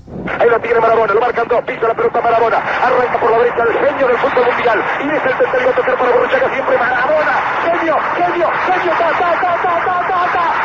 Ahí lo tiene Maradona, lo marcan dos, pisa la pelota Maradona, arranca por la derecha el genio del fútbol mundial, y es el tercero a tocar para Borruchaga, siempre Maradona, genio, ta, ta, ta, ta, ta, ta, ta.